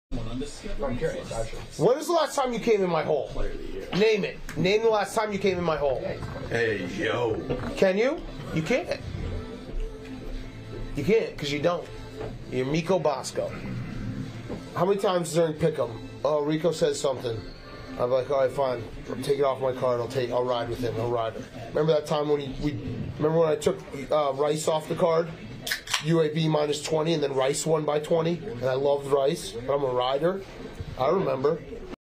I'm curious, actually. When was the last time you came in my hole? Name it. Name the last time you came in my hole. Hey, yo. Can you? You can't. You can't, because you don't. You're Miko Bosco. How many times during Pick'em, oh, Rico says something, I'm like, all right, fine, take it off my card, I'll ride with him, I'll ride. Remember that time when remember when I took Rice off the card? UAB minus 20, and then Rice won by 20, and I loved Rice, but I'm a rider. I remember.